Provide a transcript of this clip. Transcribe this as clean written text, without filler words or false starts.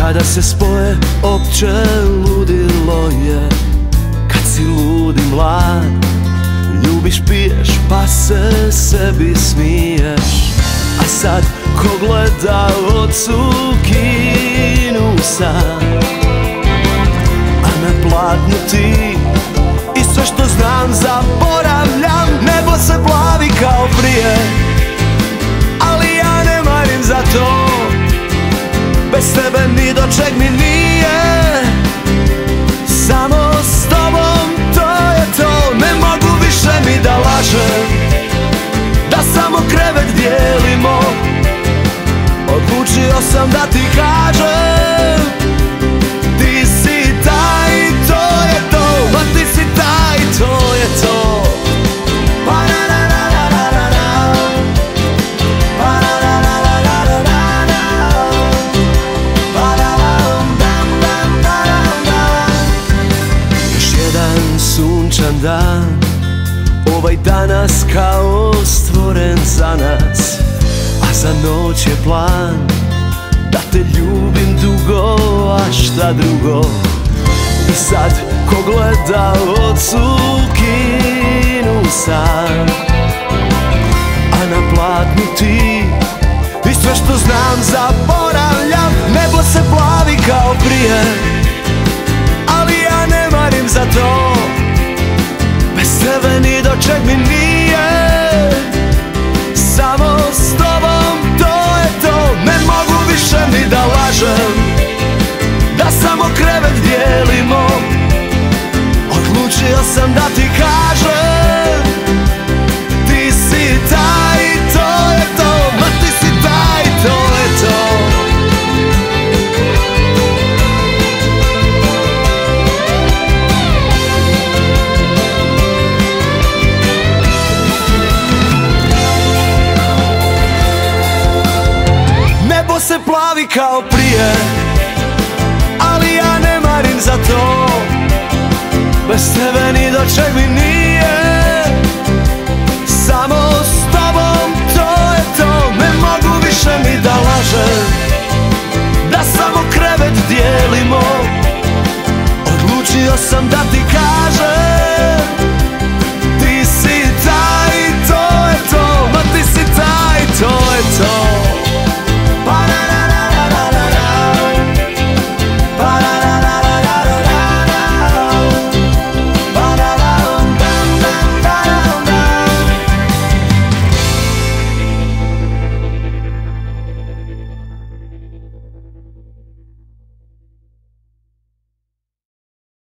Kada se spoje opće ludilo je, kad si lud i mlad, ljubiš, piješ, pa se sebi smiješ. A sad ko gleda ocu kinu sam, a na platnu ti i sve što znam zaboravljam. Nebo se plavi kao prije, ali ja ne marim za to. Bez tebe ni do čeg mi nije, samo s tobom to je to. Ne mogu više ni da lažem, da samo krevet dijelimo. Odlučio sam da ti kažem, ti si taj, to je to. Ma ti si taj, to je to. Sunčan dan, ovaj danas kao stvoren za nas, a za noć je plan da te ljubim dugo, a šta drugo. I sad ko gleda ocu kinu sam, a na platnu ti i sve što znam zaboravljam. Nebo se plavi kao prije, ali ja ne marim za to. Bez tebe ni do čeg mi nije, samo s tobom to je to. Ne mogu više ni da lažem, da samo krevet dijelimo. Odlučio sam da ti kažem, ti si taj, to je to. Ma ti si taj, to je to. Se plavi kao prije, ali ja ne marim za to. Bez tebe ni do čeg mi nije, samo s tobom to je to. Ne mogu više ni da lažem, da samo krevet dijelimo. Odlučio sam da ti